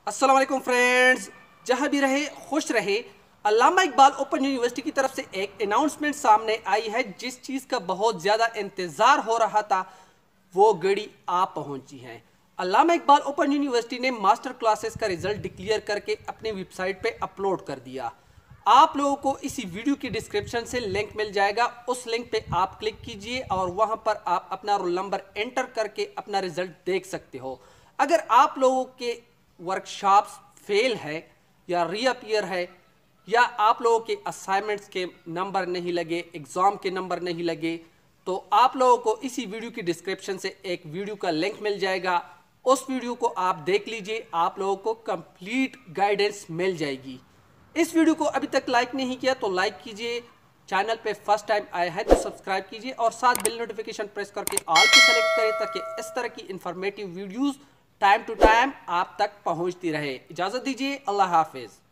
अस्सलाम वालेकुम फ्रेंड्स, जहाँ भी रहे खुश रहे। अल्लामा इकबाल ओपन यूनिवर्सिटी की तरफ से एक अनाउंसमेंट सामने आई है। जिस चीज़ का बहुत ज़्यादा इंतज़ार हो रहा था वो घड़ी आ पहुंची है। अल्लामा इकबाल ओपन यूनिवर्सिटी ने मास्टर क्लासेस का रिजल्ट डिक्लेयर करके अपनी वेबसाइट पे अपलोड कर दिया। आप लोगों को इसी वीडियो की डिस्क्रिप्शन से लिंक मिल जाएगा, उस लिंक पे आप क्लिक कीजिए और वहां पर आप अपना रोल नंबर एंटर करके अपना रिजल्ट देख सकते हो। अगर आप लोगों के वर्कशॉप्स फेल है या रीअपियर है या आप लोगों के असाइनमेंट्स के नंबर नहीं लगे, एग्ज़ाम के नंबर नहीं लगे, तो आप लोगों को इसी वीडियो की डिस्क्रिप्शन से एक वीडियो का लिंक मिल जाएगा। उस वीडियो को आप देख लीजिए, आप लोगों को कंप्लीट गाइडेंस मिल जाएगी। इस वीडियो को अभी तक लाइक नहीं किया तो लाइक कीजिए, चैनल पे फर्स्ट टाइम आए हैं तो सब्सक्राइब कीजिए और साथ बेल नोटिफिकेशन प्रेस करके ऑल पे सेलेक्ट करें ताकि इस तरह की informative videos time to time आप तक पहुंचती रहे। इजाज़त दीजिए, अल्लाह हाफिज़।